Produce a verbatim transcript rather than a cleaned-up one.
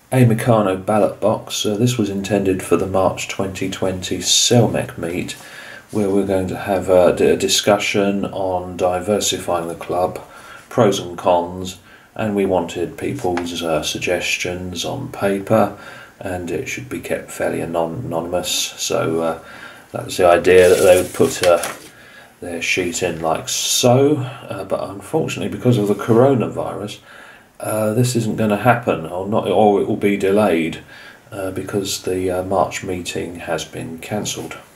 A Meccano Ballot Box. Uh, this was intended for the March twenty twenty CELMEC meet, where we're going to have a, a discussion on diversifying the club, pros and cons, and we wanted people's uh, suggestions on paper, and it should be kept fairly anon anonymous. So uh, that was the idea, that they would put uh, their sheet in like so, uh, but unfortunately because of the coronavirus, Uh, this isn't going to happen, or not, or it will be delayed uh, because the uh, March meeting has been cancelled.